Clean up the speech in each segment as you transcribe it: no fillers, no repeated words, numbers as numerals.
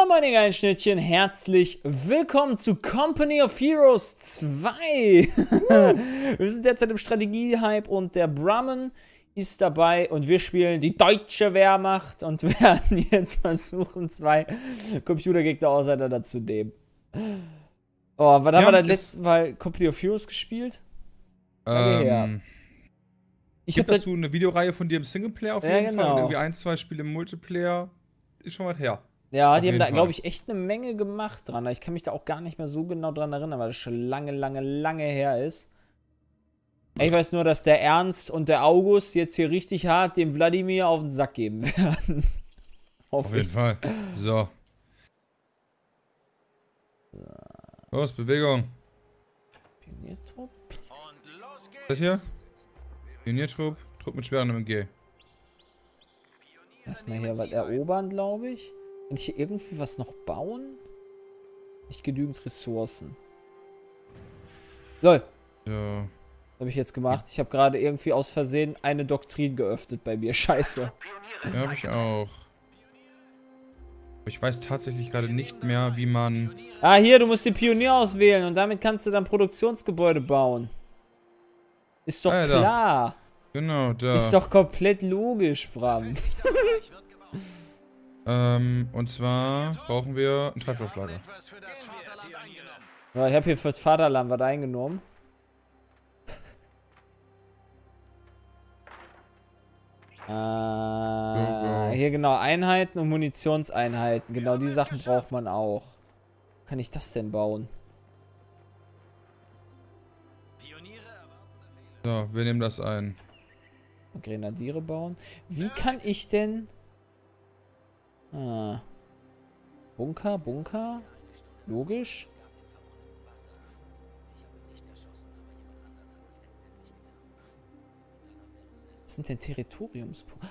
Moin Moin, ihr geilen Schnittchen, herzlich willkommen zu Company of Heroes 2. Wir sind derzeit im Strategie-Hype und der Brahman ist dabei und wir spielen die deutsche Wehrmacht und werden jetzt versuchen, 2 Computergegner auseinanderzunehmen. Oh, wann haben wir das letzte Mal Company of Heroes gespielt? Gibt dazu eine Videoreihe von dir im Singleplayer auf jeden Fall und irgendwie 1, 2 Spiele im Multiplayer. Ist schon was her. Ja, die haben da, glaube ich, echt eine Menge gemacht dran. Ich kann mich da auch gar nicht mehr so genau dran erinnern, weil das schon lange her ist. Ich weiß nur, dass der Ernst und der August jetzt hier richtig hart dem Wladimir auf den Sack geben werden. Auf jeden Fall. So. Los, Bewegung. Pioniertrupp? Das hier? Pioniertrupp. Trupp mit schweren MG. Erstmal hier was erobern, glaube ich. Kann ich hier irgendwie was noch bauen? Nicht genügend Ressourcen. LOL. Ja. Was habe ich jetzt gemacht? Ich habe gerade irgendwie aus Versehen eine Doktrin geöffnet bei mir. Scheiße. Ja, habe ich auch. Ich weiß tatsächlich gerade nicht mehr, wie man... Ah, hier, du musst den Pionier auswählen und damit kannst du dann Produktionsgebäude bauen. Ist doch klar. Genau, da. Ist doch komplett logisch, Bram. Und zwar brauchen wir ein Treibstofflager. Ja, ich habe hier für das Vaterland was eingenommen. Hier genau, Einheiten und Munitionseinheiten. Genau, die Sachen braucht man auch. Wo kann ich das denn bauen? So, wir nehmen das ein. Grenadiere bauen. Wie kann ich denn... Bunker? Logisch. Was sind denn Territoriumspunkte?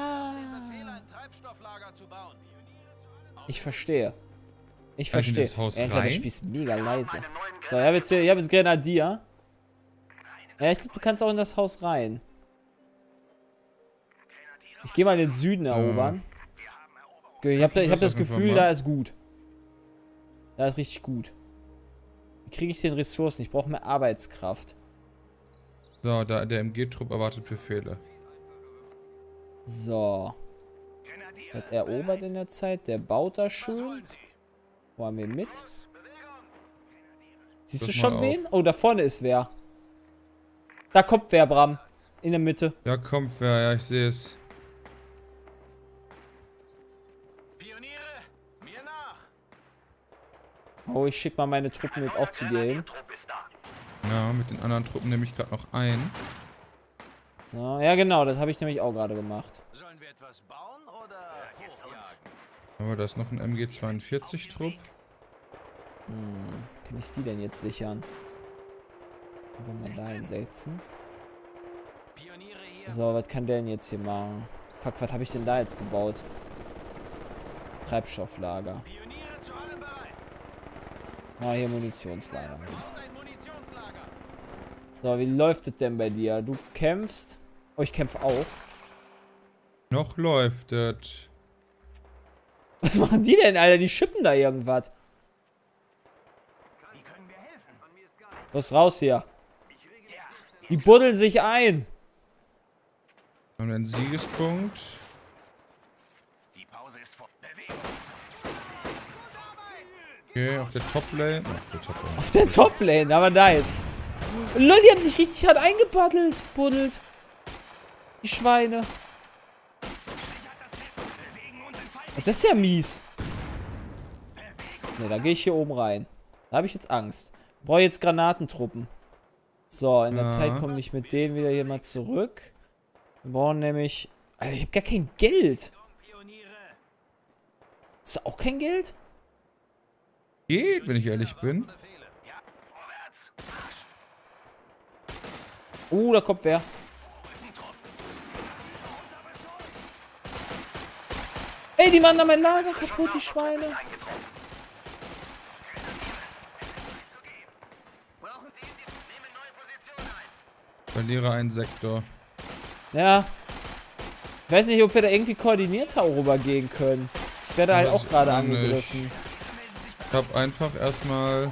Ich verstehe. Ich verstehe. Das Haus ja, das Spiel ist mega leise. So, ich hab jetzt Grenadier. Ja, ich glaube, du kannst auch in das Haus rein. Ich gehe mal in den Süden erobern. Okay, ich hab das Gefühl, da ist gut. Da ist richtig gut. Wie kriege ich den Ressourcen? Ich brauche mehr Arbeitskraft. So, der MG-Trupp erwartet Befehle. So. Hat erobert in der Zeit. Der baut da schön. Wo haben wir mit? Siehst du schon wen? Oh, da vorne ist wer. Da kommt wer, Bram. In der Mitte. Ja, kommt wer. Ja, ich sehe es. Oh, ich schicke mal meine Truppen jetzt auch zu dir hin. Ja, mit den anderen Truppen nehme ich gerade noch ein. So, ja genau, das habe ich nämlich auch gerade gemacht. Sollen wir etwas bauen oder Aber da ist noch ein MG-42-Trupp. Kann ich die denn jetzt sichern? Wollen wir da hinsetzen? So, was kann der denn jetzt hier machen? Fuck, was habe ich denn da jetzt gebaut? Treibstofflager. Ah, hier Munitionslager. So, wie läuft es denn bei dir? Du kämpfst. Oh, ich kämpfe auch. Noch läuft es. Was machen die denn, Alter? Die schippen da irgendwas. Los, raus hier. Die buddeln sich ein. Wir haben einen Siegespunkt. Okay, auf der Top-Lane. Auf der Top-Lane, aber nice. Lol, die haben sich richtig hart buddelt. Die Schweine. Das ist ja mies. Ne, da gehe ich hier oben rein. Da habe ich jetzt Angst. Ich brauche jetzt Granatentruppen. So, in der Zeit komme ich mit denen wieder hier mal zurück. Wir brauchen nämlich... Alter, ich habe gar kein Geld. Ist das auch kein Geld? Geht, wenn ich ehrlich bin. Da kommt wer. Ey, die machen da mein Lager kaputt, die Schweine. Verliere einen Sektor. Ja. Ich weiß nicht, ob wir da irgendwie koordinierter rübergehen können. Ich werde halt auch gerade angegriffen. Ich hab einfach erstmal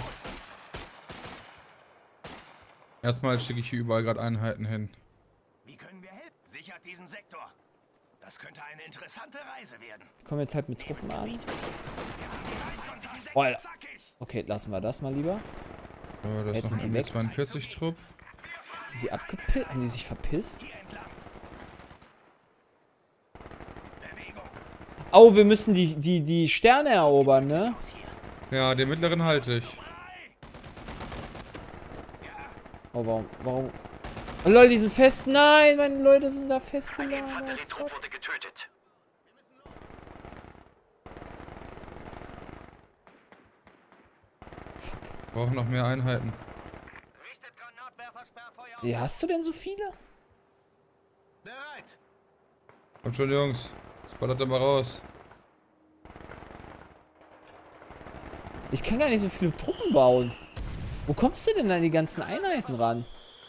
schicke ich hier überall gerade Einheiten hin. Wie können wir helfen? Sichert diesen Sektor. Das könnte eine interessante Reise werden. Ich komme jetzt halt mit Truppen an. Oh, okay, lassen wir das mal lieber. So, das ist noch ein MG42-Trupp. Sind die abgepisst? Haben die sich verpisst? Oh, wir müssen die Sterne erobern, ne? Ja, den mittleren halte ich. Oh, warum? Oh, lol, die sind fest. Nein, meine Leute sind da festgelagert. Wurde getötet. Fuck. Wir brauchen noch mehr Einheiten. Wie hast du denn so viele? Bereit. Kommt schon, Jungs. Jetzt ballert er mal raus. Ich kann gar nicht so viele Truppen bauen. Wo kommst du denn an die ganzen Einheiten ran?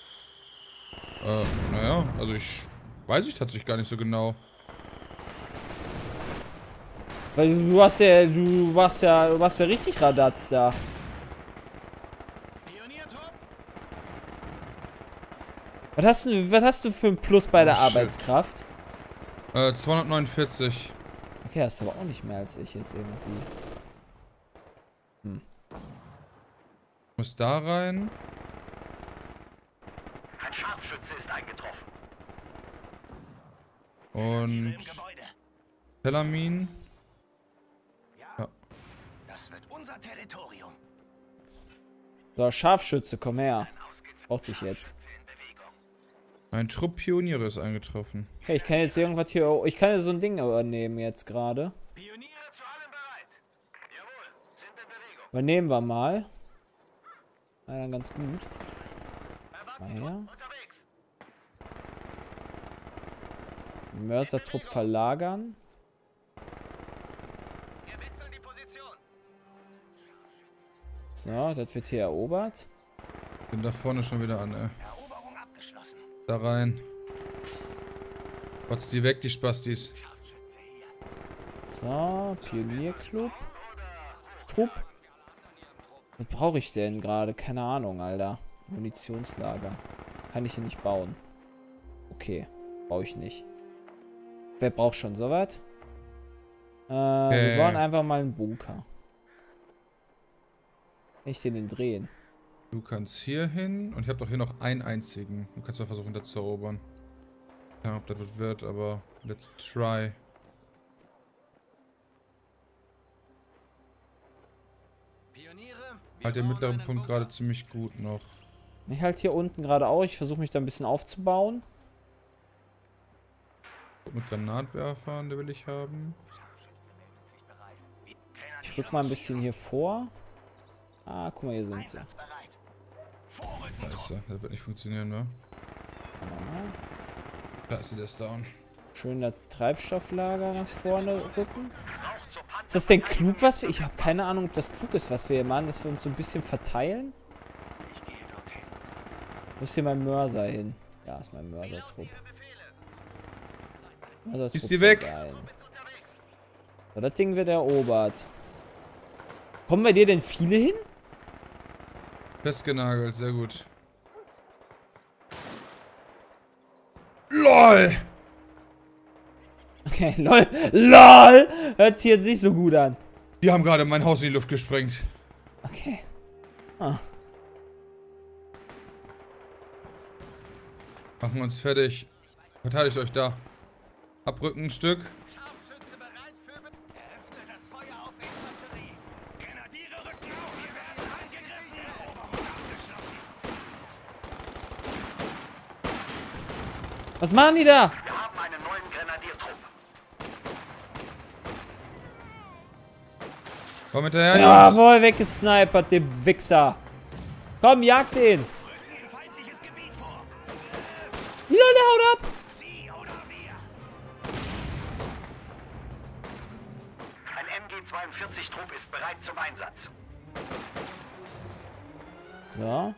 Naja, also weiß ich tatsächlich gar nicht so genau. Weil du warst ja richtig Radatz da. Was hast du für ein Plus bei der Arbeitskraft? 249. Okay, hast du aber auch nicht mehr als ich jetzt irgendwie. Muss da rein. Ein Scharfschütze ist eingetroffen. Und Telamin. Ja. Das wird unser Territorium. So, Scharfschütze, komm her. Brauch dich jetzt. Ein Trupp Pioniere ist eingetroffen. Okay, ich kann jetzt irgendwas hier. Ich kann ja so ein Ding übernehmen jetzt gerade. Pioniere zu allem bereit. Jawohl, sind in Bewegung. Übernehmen wir mal. Na dann ganz gut. Mal her. Mörsertrupp verlagern. Wir wechseln die Position. So, das wird hier erobert. Bin da vorne schon wieder an, ey. Eroberung abgeschlossen. Da rein. Kotzt die weg, die Spastis. So, Pionierclub. Trupp. Was brauche ich denn gerade? Keine Ahnung, Alter. Munitionslager. Kann ich hier nicht bauen. Okay, baue ich nicht. Wer braucht schon sowas? Wir bauen einfach mal einen Bunker. Kann ich den drehen? Du kannst hier hin und ich habe doch hier noch einen einzigen. Du kannst doch versuchen, das zu erobern. Ja, ob das was wird, aber let's try. Halt den mittleren Punkt gerade ziemlich gut noch. Ich halte hier unten gerade auch. Ich versuche mich da ein bisschen aufzubauen. Mit Granatwerfern, der will ich haben. Ich rück mal ein bisschen hier vor. Ah, guck mal, hier sind sie. Scheiße, das wird nicht funktionieren, ne? Da ist sie, der ist down. Schöner Treibstofflager nach vorne rücken. Ist das denn klug, was wir... Ich habe keine Ahnung, ob das klug ist, was wir hier machen, dass wir uns so ein bisschen verteilen. Wo ist hier mein Mörser hin? Ja, ist mein Mörsertrupp. Ist die weg? So, das Ding wird erobert. Kommen bei dir denn viele hin? Festgenagelt, sehr gut. LOL! Okay, lol. LOL! Hört sich jetzt nicht so gut an. Die haben gerade mein Haus in die Luft gesprengt. Okay. Ah. Machen wir uns fertig. Verteidigt euch da. Abrücken ein Stück. Scharfschütze bereit für... Eröffne das Feuer auf Infanterie. Grenadiere rücken auf. Wir werden angegriffen. Eroberung abgeschlossen. Was machen die da? Wir haben einen neuen Grenadiertrupp. Komm hinterher, Jungs. Jawohl, weggesnipert, dem Wichser. Komm, jag den. Feindliches Gebiet vor. Lol, der haut ab. Sie oder wir. Ein MG42-Trupp ist bereit zum Einsatz. So.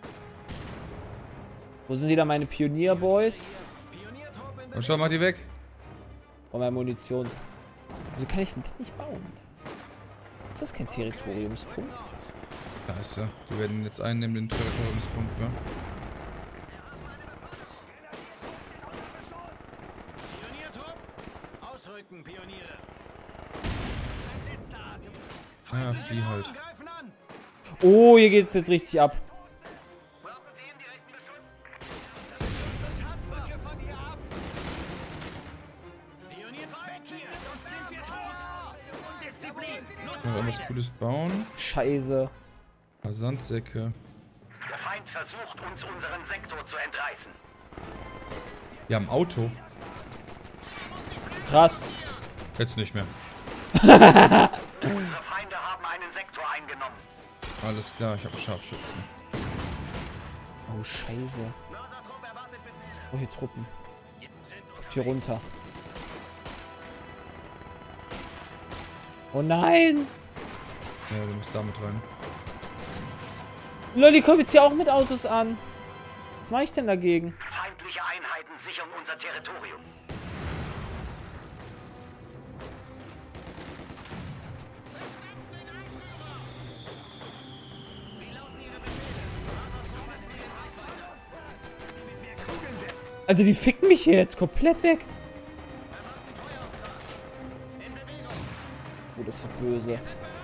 Wo sind wieder meine Pionier-Boys? Und schau mal die weg. Oh, meine Munition. Wieso kann ich denn das nicht bauen? Ist das kein Territoriumspunkt? Da ist er. Die werden jetzt einnehmen, den Territoriumspunkt, ja. Pioniertrupp! Ausrücken, Pioniere! Ja, flieh halt. Greifen an! Oh, hier geht's jetzt richtig ab. Brauchen Sie indirekten Beschuss? Beschuss Handbrücke von hier ab! Pionier, weg hier! Sonst sind wir tot! Disziplin! Nutzt Noch irgendwas Cooles bauen. Scheiße. Versandsäcke. Der Feind versucht, uns unseren Sektor zu entreißen. Ja, im Auto. Krass. Jetzt nicht mehr. Unsere Feinde haben einen Sektor eingenommen. Alles klar, ich habe Scharfschützen. Oh, Scheiße. Mörsertrupp erwartet Befehle. Oh, hier Truppen. Sind Guckt hier runter. Oh nein! Ja, du musst damit rein. Lol, die kommen jetzt hier auch mit Autos an. Was mache ich denn dagegen? feindliche Einheiten sichern unser Territorium. Also die ficken mich hier jetzt komplett weg. Oh, das wird böse.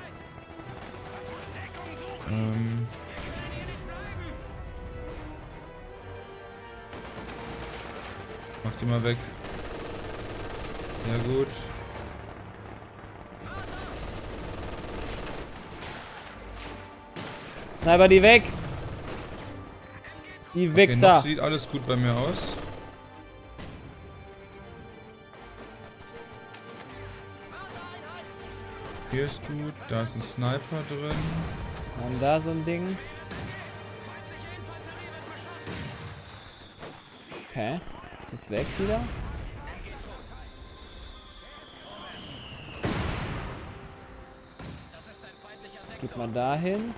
Mach die mal weg. Ja gut. Sniper die weg. Die Okay, Wichser. noch sieht alles gut bei mir aus. Hier ist gut, da ist ein Sniper drin. Und da so ein Ding. Okay. Ist jetzt weg wieder. Geht mal dahin.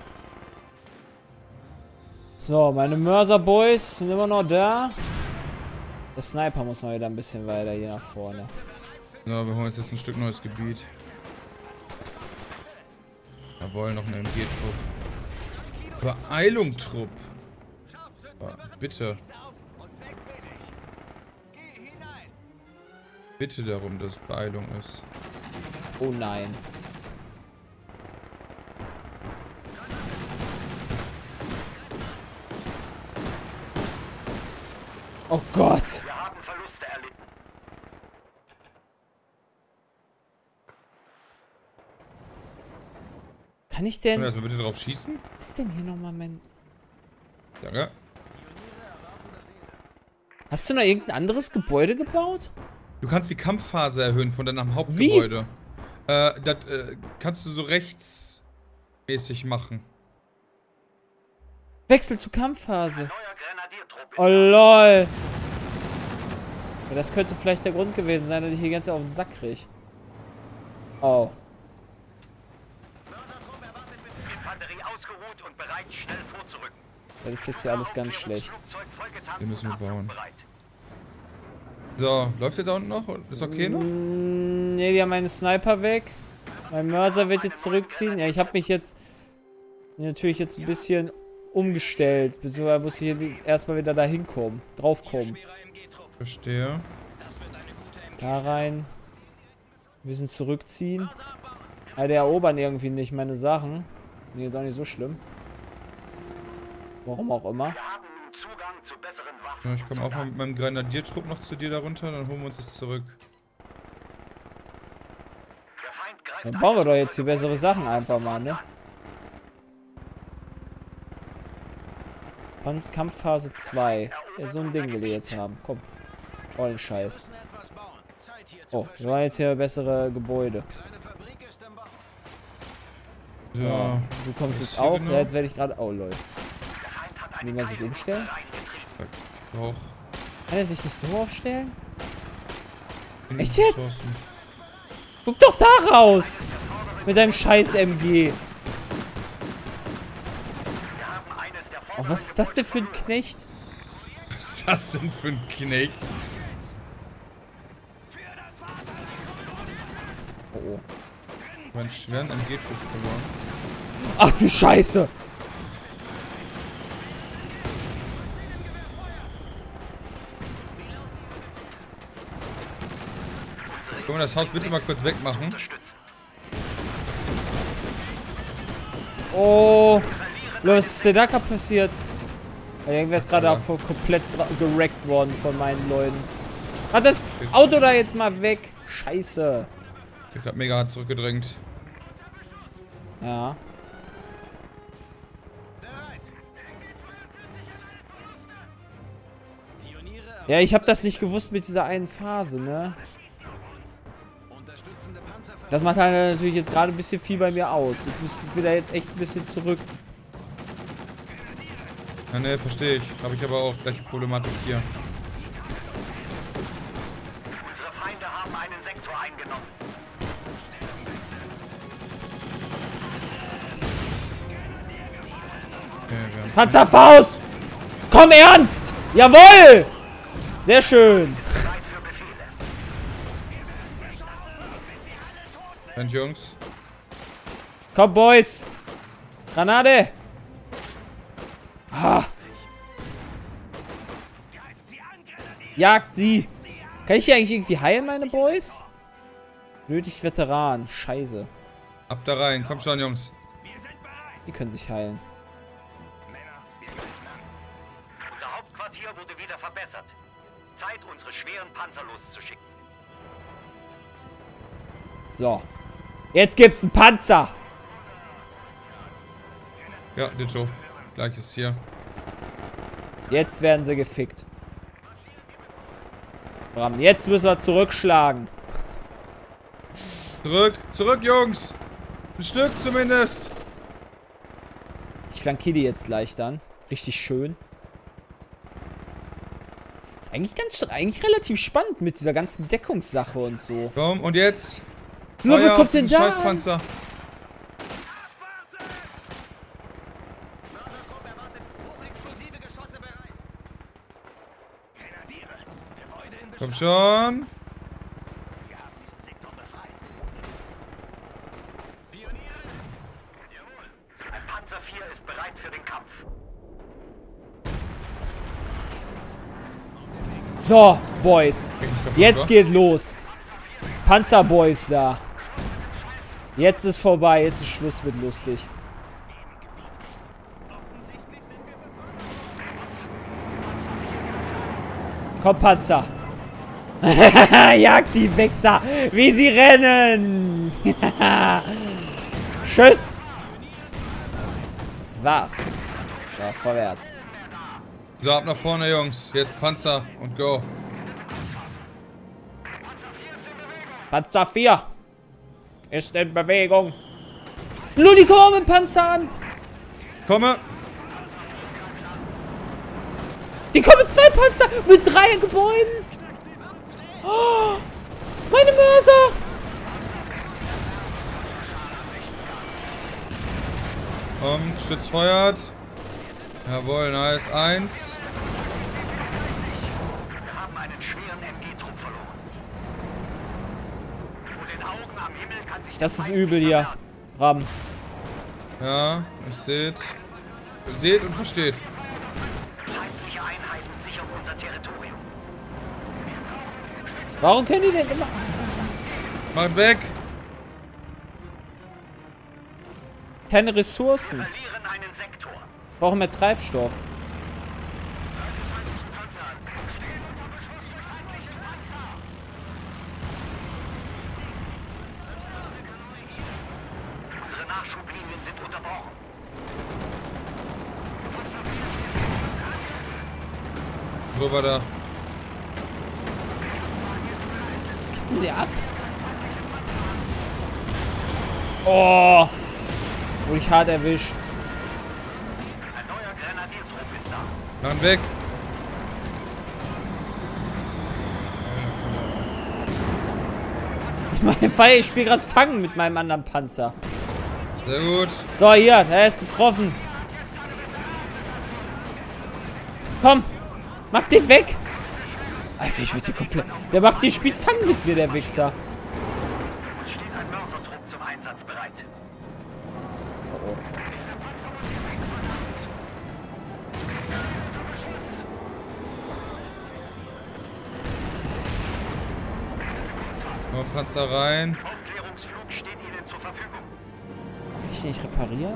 So, meine Mörser-Boys sind immer noch da. Der Sniper muss mal wieder ein bisschen weiter hier nach vorne. So, wir holen uns jetzt ein Stück neues Gebiet. Jawohl, noch eine MG-Trupp. Beeilung, Trupp. Bitte. Bitte darum, dass Beeilung ist. Oh nein. Oh Gott. Wir haben Verluste erlitten. Kann ich Können wir denn... erstmal bitte drauf schießen? Was ist denn hier nochmal mein... Danke. Hast du noch irgendein anderes Gebäude gebaut? Du kannst die Kampfphase erhöhen von deinem Hauptgebäude. Das kannst du so rechtsmäßig machen. Wechsel zur Kampfphase. Neuer Grenadiertrupp ist Oh lol. Ja, das könnte vielleicht der Grund gewesen sein, dass ich hier ganz auf den Sack krieg. Oh. Mörsertrupp erwartet Befehle. Infanterie ausgeruht und bereit, schnell vorzurücken. Das ist jetzt hier alles ganz schlecht. Flugzeug vollgetankt Den müssen wir und bauen. abflugbereit. So, läuft der da unten noch? Ist okay noch? Ne, die haben meinen Sniper weg. Mein Mörser wird jetzt zurückziehen. Ja, ich habe mich jetzt natürlich jetzt ein bisschen umgestellt. Beziehungsweise muss ich hier erstmal wieder da hinkommen. Draufkommen. Verstehe. Da rein. Wir müssen zurückziehen. Ja, die erobern irgendwie nicht meine Sachen. Nee, ist auch nicht so schlimm. Warum auch immer. Wir haben nun Zugang zu besseren Waffen. Ja, ich komme auch mal mit meinem Grenadiertrupp noch zu dir da runter, dann holen wir uns das zurück. Der Feind greift Dann bauen wir doch jetzt hier bessere Sachen einfach mal, ne? Und Kampfphase 2. Ja, so ein Ding will ich jetzt haben. Komm. Vollen Scheiß. Oh, wir wollen jetzt hier bessere Gebäude. So. Ja, du kommst Was jetzt hier auch. genau? Ja, jetzt werde ich gerade... Oh, lol. Der Feind hat Wie einen man sich umstellen? Ich brauch Kann er sich nicht so aufstellen? genug Echt jetzt? Ressourcen. Guck doch da raus! Mit deinem scheiß MG. Wir haben eines der Oh, was ist das denn für ein Knecht? Was ist das denn für ein Knecht? Oh, oh. Meinen schweren MG-Trupp verloren. Ach du Scheiße! Können wir das Haus bitte mal kurz wegmachen? Oh! Was ist denn da gerade passiert? Irgendwer ist gerade auch komplett gerackt worden von meinen Leuten. Hat das Auto da jetzt mal weg? Scheiße. Ich hab gerade mega hart zurückgedrängt. Ja. Ja, ich habe das nicht gewusst mit dieser einen Phase, ne? Das macht halt natürlich jetzt gerade ein bisschen viel bei mir aus. Ich bin da jetzt echt ein bisschen zurück. Ja, ne, verstehe ich. Habe ich aber auch gleiche Problematik hier. Unsere Feinde haben einen Sektor eingenommen. Okay, wir haben Panzerfaust! Komm ernst! Jawohl! Sehr schön. Bereit für Befehle. Mensch, Jungs. Komm, Boys. Granate. Ah. Jagt sie. Kann ich hier eigentlich irgendwie heilen, meine Boys? Nötig Veteran. Scheiße. Ab da rein. Komm schon, Jungs. Die können sich heilen. Unser Hauptquartier wurde wieder verbessert. Zeit, unsere schweren Panzer loszuschicken. So. Jetzt gibt's einen Panzer. Ja, Ditto. Gleiches hier. Jetzt werden sie gefickt. Bram, jetzt müssen wir zurückschlagen. Zurück. Zurück, Jungs. Ein Stück zumindest. Ich flankiere die jetzt gleich dann. Richtig schön. Ist eigentlich relativ spannend mit dieser ganzen Deckungssache und so. Komm, und jetzt? Nur, Feuer wer auf kommt denn diesen da? Scheißpanzer. Komm schon. Ein Panzer 4 ist bereit für den Kampf. So, Boys. Jetzt geht los. Panzerboys da. Jetzt ist vorbei. Jetzt ist Schluss mit lustig. Komm, Panzer. Jagt die Wichser, wie sie rennen. Tschüss. Das war's. So, vorwärts. So, ab nach vorne, Jungs. Jetzt Panzer und go. Panzer 4 ist in Bewegung. Nur die kommen mit Panzer an. Komme. Die kommen mit 2 Panzer, mit 3 Gebäuden. Oh, meine Mörser. Komm, Schütz feuert. Jawohl, nice. 1. Wir haben einen schweren MG-Trupp verloren. Vor den Augen am Himmel kann sich Das der ist Feind übel nicht hier. verbergen. Ram. Ja, ihr seht und versteht. Feindliche Einheiten sichern unser Territorium. Warum können die denn immer... Macht weg. Keine Ressourcen. Verlieren einen Sektor. Brauchen mehr Treibstoff. Unsere Nachschublinien sind unterbrochen. Rüber da. Was geht denn der ab? Oh. Wurde ich hart erwischt. Ein neuer Grenadiertrupp ist da. Dann weg. Ich spiele gerade Fangen mit meinem anderen Panzer. Sehr gut. So, hier, er ist getroffen. Komm, mach den weg. Alter, ich würde die komplett... Der macht die spielt Fangen mit mir, der Wichser. Uns steht ein Mörsertrupp zum Einsatz bereit. Oh. Noch Panzer rein. Aufklärungsflug steht Ihnen zur Verfügung. Kann ich nicht reparieren?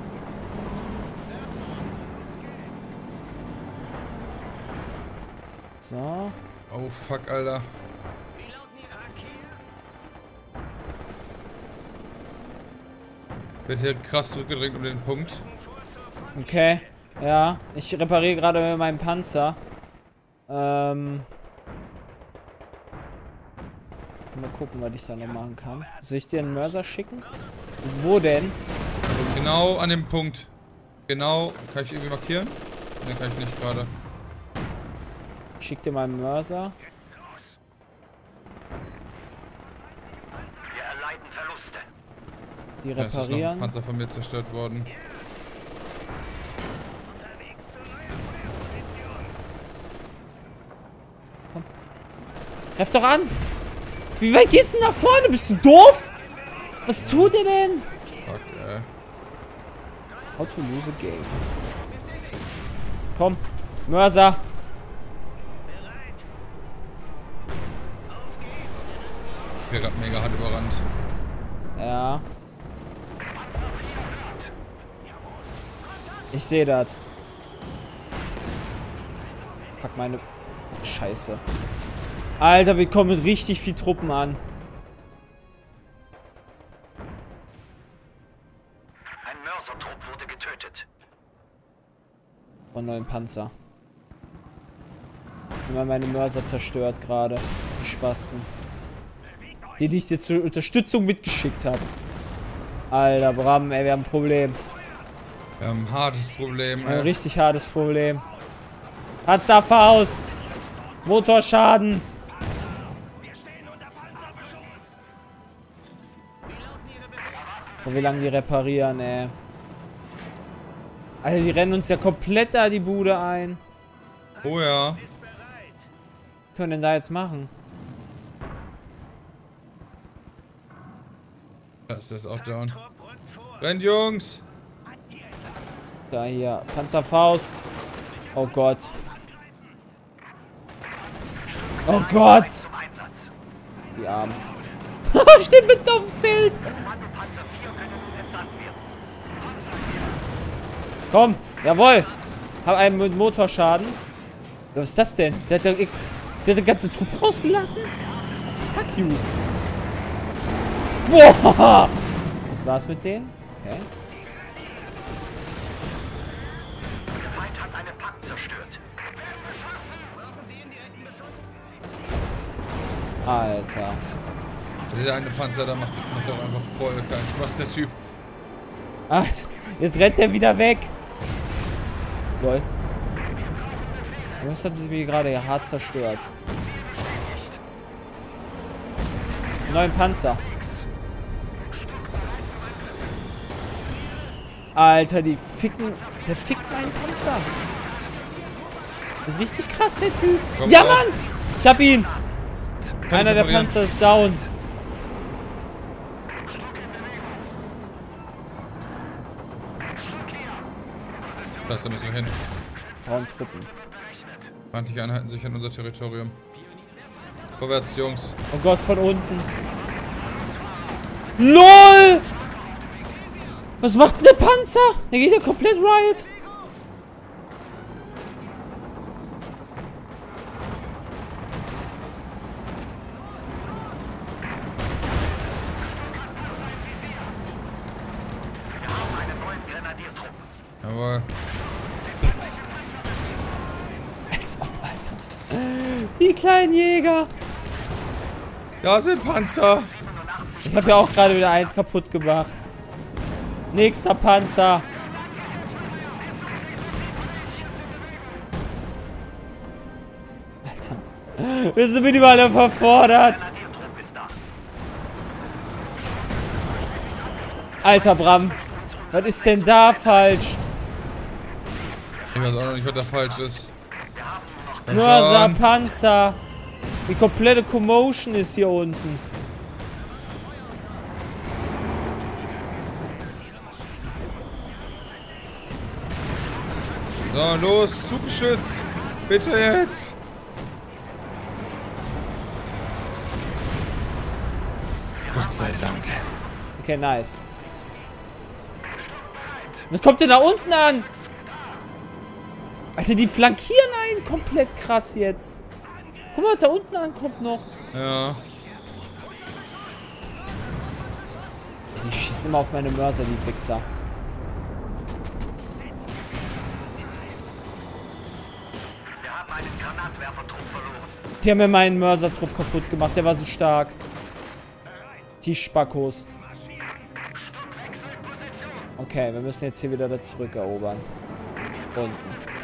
So. Oh fuck, Alter. Wie lauten Ihre Markier? Wird hier krass zurückgedrängt um den Punkt. Okay. Ja, ich repariere gerade meinen Panzer. Mal gucken, was ich da noch machen kann. Soll ich dir einen Mörser schicken? Wo denn? Genau an dem Punkt. Genau. Kann ich irgendwie markieren? Ne, kann ich nicht gerade. Ich schick dir mal einen Mörser. Wir erleiden Verluste. Die Da ist noch ein reparieren. Panzer von mir zerstört worden. Unterwegs zu neuer Feuerposition. Greif doch an! Wie weit gehst du denn nach vorne? Bist du doof? Was tut ihr denn? Fuck, How to lose a game. Komm, Mörser. Bereit. Auf geht's. Ich bin gerade mega hart überrannt. Ja. Ich sehe das. Fuck meine Scheiße. Alter, wir kommen mit richtig viel Truppen an. Ein Mörsertrupp wurde getötet. Und neuen Panzer. Immer meine Mörser zerstört gerade. Die Spasten. Die ich dir zur Unterstützung mitgeschickt habe. Alter, Bram, ey, wir haben ein Problem. Wir haben ein hartes Problem, Ein richtig hartes Problem. Panzerfaust! Motorschaden! Oh, wie lange die reparieren, ey. Alter, die rennen uns ja komplett da die Bude ein. Oh ja. Was können wir denn da jetzt machen? Das ist auch down. Rennt, Jungs! Da hier. Panzerfaust. Oh Gott. Oh Gott! Zum Einsatz. Die Armen. Steht mitten auf dem Feld! Kommandopanzer 4 können nun entsandt werden. Komm, jawohl. Hab einen mit Motorschaden. Was ist das denn? Der hat den ganzen Trupp rausgelassen? Fuck you. Boah. Was war's mit denen? Okay. Der Feind hat einen Pakt zerstört. Alter. Der eine Panzer, da macht doch einfach voll keinen Spaß, der Typ. Ach, jetzt rennt der wieder weg. Lol. Was haben sie mir gerade hart zerstört? Neuen Panzer. Alter, die ficken. Der fickt meinen Panzer. Das ist richtig krass, der Typ. Komm, Ja, auf. Mann! Ich hab ihn. Kann Einer ich der reparieren? Panzer ist down. Da müssen wir hin. Brauchen Truppen. Feindliche Einheiten sichern unser Territorium. Vorwärts, Jungs. Oh Gott, von unten. LOL! Was macht denn der Panzer? Der geht ja komplett Riot. Wir haben einen neuen Grenadiertrupp. Jawohl. Als ob, Alter. Die kleinen Jäger. Da sind Panzer. 87 Ich habe ja auch gerade wieder eins kaputt gemacht. Nächster Panzer. Alter. Wir sind minimal verfordert. Grenadiertrupp ist da. Alter, Bram. Was ist denn da falsch? Ich weiß auch noch nicht, was da falsch ist. Komm Mörser, schon. Panzer. Die komplette Commotion ist hier unten. So, los, Zuggeschütz. Bitte jetzt. Gott sei Dank. Okay, nice. Was kommt denn da unten an? Alter, die flankieren einen komplett krass jetzt. Guck mal, was da unten ankommt noch. Ja. Die schießen immer auf meine Mörser, die Wichser. Wir haben einen Granatwerfertrupp verloren. Die haben mir meinen Mörsertrupp kaputt gemacht, der war so stark. Die Spackos. Okay, wir müssen jetzt hier wieder da zurückerobern. Unten.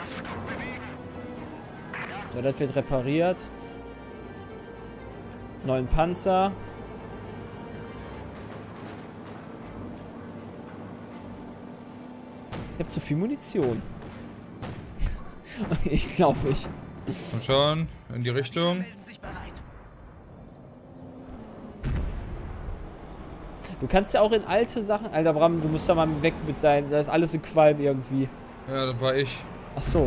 So, das wird repariert. Neuen Panzer. Ich hab zu viel Munition. Ich glaube ich. Und schon in die Richtung. Melden sich bereit. Du kannst ja auch in alte Sachen... Alter, Bram, du musst da mal weg mit deinem... Da ist alles in Qualm irgendwie. Ja, das war ich. Ach so.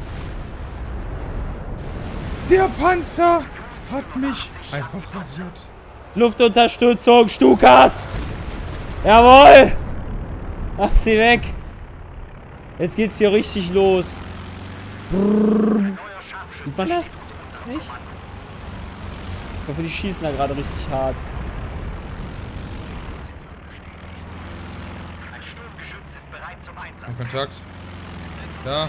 Der Panzer hat mich einfach rasiert. Luftunterstützung, Stukas! Jawohl! Mach sie weg! Jetzt geht's hier richtig los. Brrr. Sieht man das? Nicht? Ich hoffe, die schießen da gerade richtig hart. Ein Sturmgeschütz ist bereit zum Einsatz. In Kontakt. Da.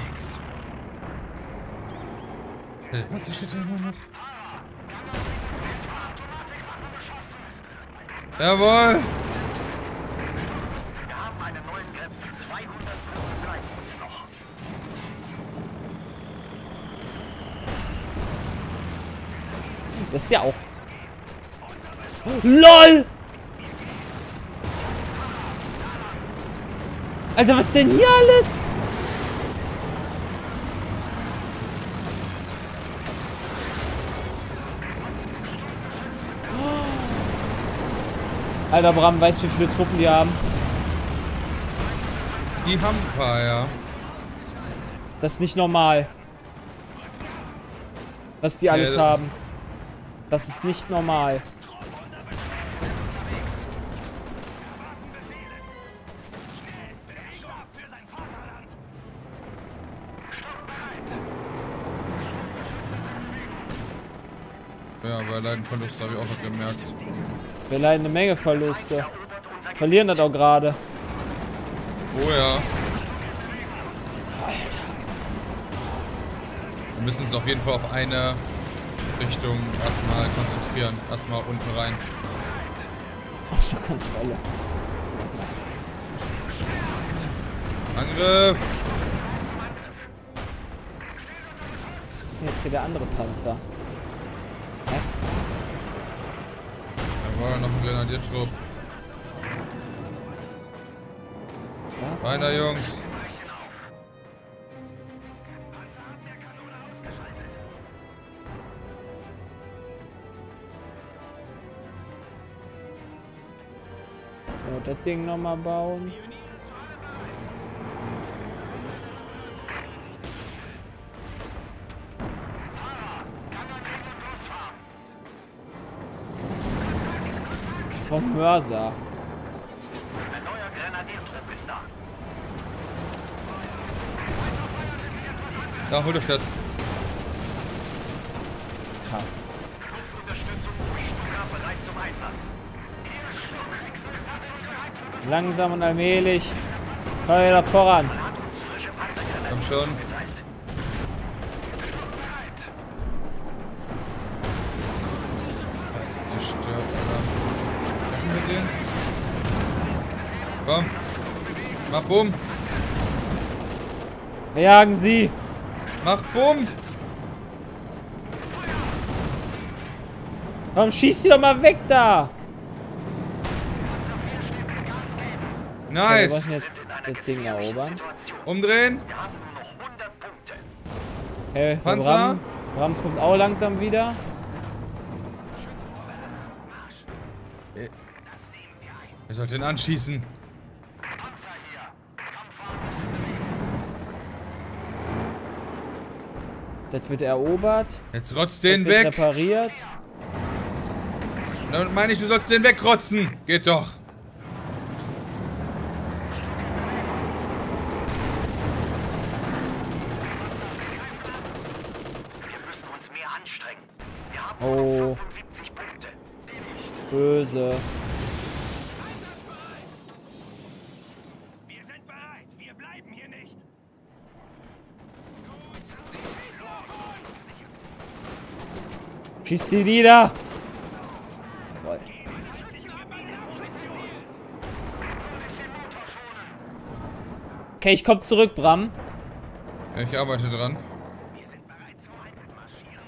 Der Panzer steht da immer noch. Jawohl! Wir haben einen neuen Grenzen. 200 Punkte bleiben uns noch. Das ist ja auch... LOL! Alter, was denn hier alles? Alter, Bram, weißt du, wie viele Truppen die haben? Die haben ein paar, ja. Das ist nicht normal. Was die alles das- haben. Das ist nicht normal. Ja, bei Leidenverlust habe ich auch noch gemerkt. Wir leiden eine Menge Verluste. Verlieren das auch gerade. Oh ja. Alter. Wir müssen uns auf jeden Fall auf eine Richtung erstmal konzentrieren. Erstmal unten rein. Außer Kontrolle. Angriff! Was ist denn jetzt hier der andere Panzer? Hä? Jawohl, noch ein Grenadiertrupp. Da ist Weiter, einer. Jungs. So, das Ding nochmal bauen. Ich brauche Mörser. Ein neuer Grenadiertrupp ist da. Da, holt euch das. Krass. Luftunterstützung durch Stuka bereit zum Einsatz. Langsam und allmählich. Fahr wieder voran. Man hat uns frische Panzergrenadien Komm schon. geteilt. Das ist zerstört, Alter. Treffen wir den? Komm. Mach Bumm. Wir jagen sie. Mach Bumm. Warum schießt sie doch mal weg da? Okay, wir Nice. müssen jetzt das Ding erobern. Umdrehen. Wir haben nur noch 100 Punkte. Hey, Panzer. Bram kommt auch langsam wieder. Ihr sollt den anschießen. Panzer hier. Das wird erobert. Jetzt rotzt den Das wird weg. repariert. Dann meine ich, du sollst den wegrotzen. Geht doch. Wir müssen uns mehr anstrengen. Wir haben Oh. nur noch 75 Punkte. Böse. Wir sind bereit. Wir bleiben hier nicht. Schießt sie nieder. Jawohl. Okay, ich komm zurück, Bram. Ich arbeite dran. Wir sind bereit zum Einmarschieren.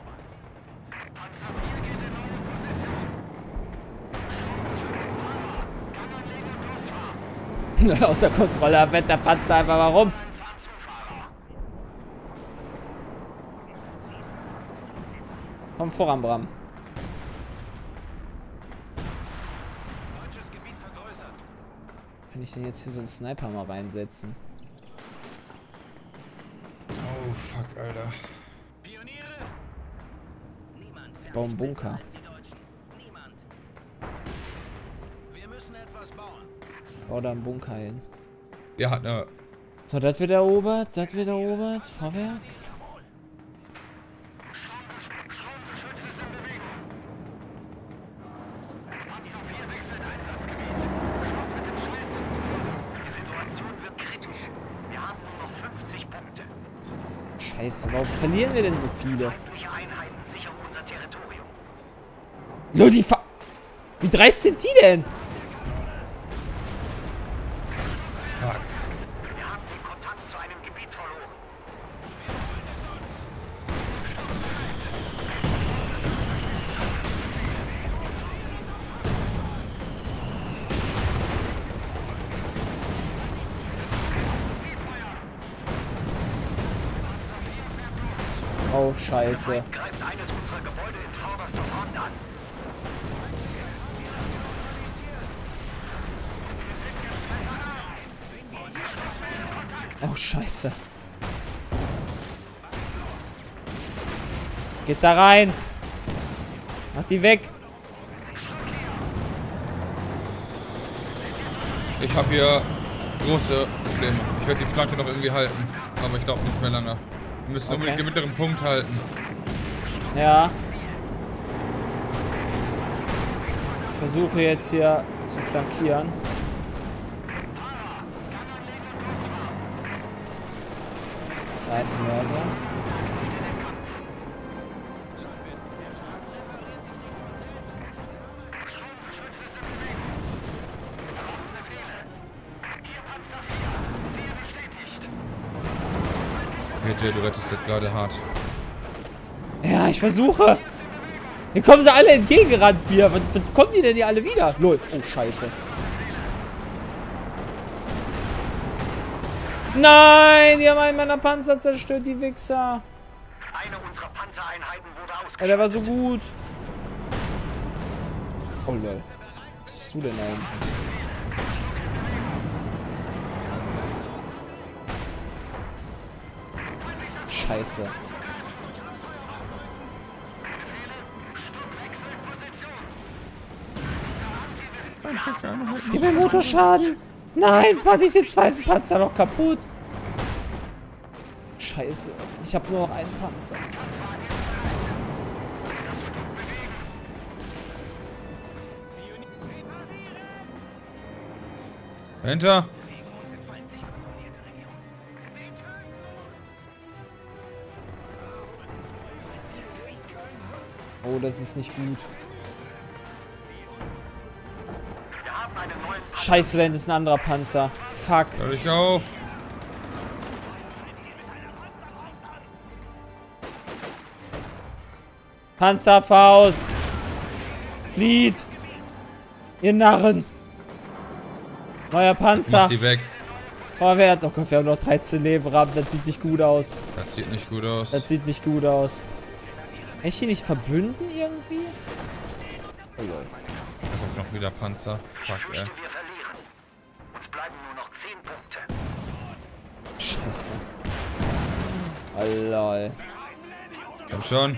Außer Kontrolle fährt der Panzer einfach mal rum. Komm voran, Bram. Deutsches Gebiet vergrößert. Kann ich denn jetzt hier so einen Sniper mal reinsetzen? Oh, fuck, Alter. Pioniere! Niemand Ich baue einen Bunker. als die Deutschen. Niemand. Wir müssen etwas bauen. Bau da einen Bunker hin. Der hat eine... So, das wird erobert, das wird erobert. Vorwärts. Die Situation wird kritisch. Wir haben nur noch 50 Punkte. Scheiße, warum verlieren wir denn so viele? Feindliche Einheiten sichern unser Territorium. Nur die Fa... Wie dreist sind die denn? Fuck. Wir haben den Kontakt zu einem Gebiet verloren. Oh, scheiße. Greift eines unserer Gebäude in vorderster Front an. Oh, scheiße. Geht da rein. Mach die weg. Ich habe hier große Probleme. Ich werde die Flanke noch irgendwie halten. Aber ich glaube nicht mehr lange. Wir müssen unbedingt den mittleren Punkt halten. Ja. Ich versuche jetzt hier zu flankieren. Da ist ein Mörser. Hey Jay, du rettest das gerade hart. Ja, ich versuche. Hier kommen sie alle entgegengerannt, Bier. Was kommen die denn hier alle wieder? Lol. Oh, scheiße. Nein, die haben einen meiner Panzer zerstört, die Wichser. Eine unserer Panzereinheiten wurde Ja, ausgeschaltet. der war so gut. Oh, lol. Was bist du denn da hinten? Scheiße. Gib mir Motorschaden. Nein, jetzt mach ich den zweiten Panzer noch kaputt. Scheiße. Ich habe nur noch einen Panzer. Hinter! Oh, das ist nicht gut. Wir haben einen neuen Scheiße, das ist ein anderer Panzer. Fuck. Hör dich auf! Panzerfaust. Flieht. Ihr Narren. Neuer Panzer. Mach die weg. Vorwärts. Oh Gott, wir haben noch 13 Leben. Rahmen. Das sieht nicht gut aus. Das sieht nicht gut aus. Das sieht nicht gut aus. Kann ich die nicht verbünden irgendwie? Oh, lol. Da kommt noch wieder Panzer. Fuck, ey. fürchte, wir verlieren. Uns bleiben nur noch 10 Punkte. Scheiße. Oh, lol. Komm schon.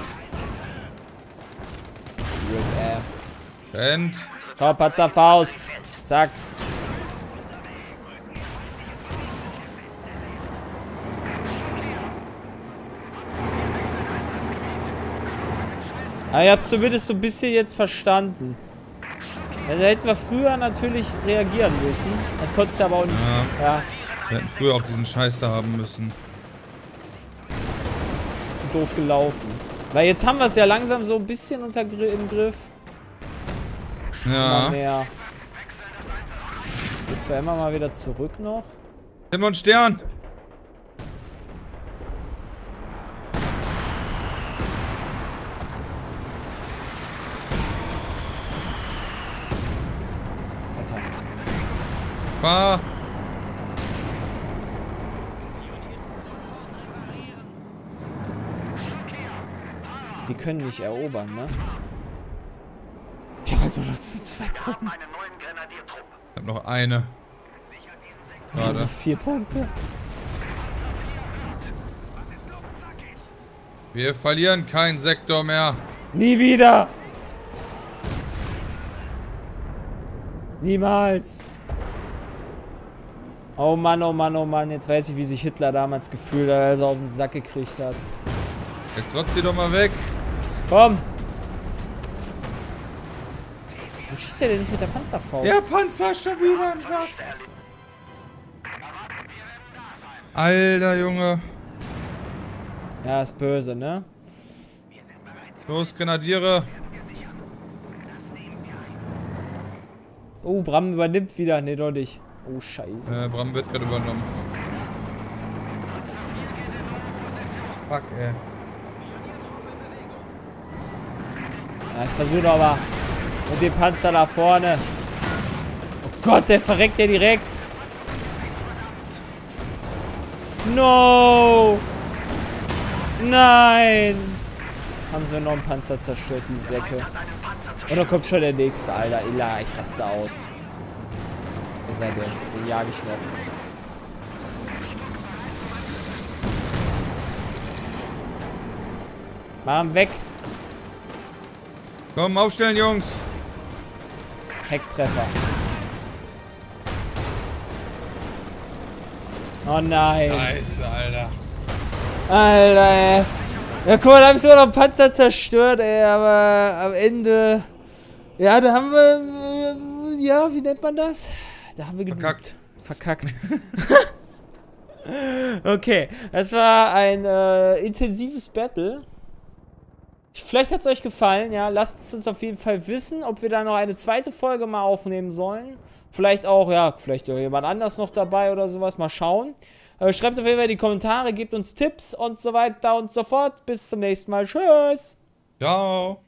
Rennt. Schau, Panzerfaust. Zack. Aber ich hab's zumindest so ein bisschen jetzt verstanden. Ja, da hätten wir früher natürlich reagieren müssen. Dann konntest du aber auch nicht. Ja. Wir hätten früher auch diesen Scheiß da haben müssen. Ist so doof gelaufen. Weil jetzt haben wir es ja langsam so ein bisschen im Griff. Ja. Immer mehr. Geht zwar immer mal wieder zurück noch. Himmel und Stern. Alter. Fahr. Die können nicht erobern, ne? Ich habe halt nur noch so 2 Truppen. Ich hab noch eine. Gerade. 4 Punkte. Wir verlieren keinen Sektor mehr. Nie wieder! Niemals! Oh Mann, oh Mann, oh Mann. Jetzt weiß ich, wie sich Hitler damals gefühlt hat, als er auf den Sack gekriegt hat. Jetzt rotzt sie doch mal weg. Komm! Wo schießt der denn nicht mit der Panzerfaust? Der Panzer ist schon wieder am Sack. Alter Junge. Ja, ist böse, ne? Los, Grenadiere. Oh, Bram übernimmt wieder. Ne, doch nicht. Oh, scheiße. Bram wird gerade übernommen. Fuck, ey. Ja, ich versuche aber mit dem Panzer da vorne. Oh Gott, der verreckt ja direkt. No! Nein! Haben sie noch einen Panzer zerstört, die Säcke. Und da kommt schon der nächste, Alter. Ila, ich raste aus. Wo ist er denn? Den jage ich noch. Mach ihn weg. Komm, aufstellen, Jungs. Hecktreffer. Oh nein. Nice, Alter. Alter, ey. Ja, guck mal, da haben sie noch einen Panzer zerstört, ey, aber am Ende... Ja, da haben wir... Ja, wie nennt man das? Da haben wir genügt. Verkackt. Okay, das war ein intensives Battle. Vielleicht hat es euch gefallen, ja. Lasst es uns auf jeden Fall wissen, ob wir da noch eine zweite Folge mal aufnehmen sollen. Vielleicht auch, ja, vielleicht auch jemand anders noch dabei oder sowas. Mal schauen. Schreibt auf jeden Fall in die Kommentare, gebt uns Tipps und so weiter und so fort. Bis zum nächsten Mal. Tschüss. Ciao.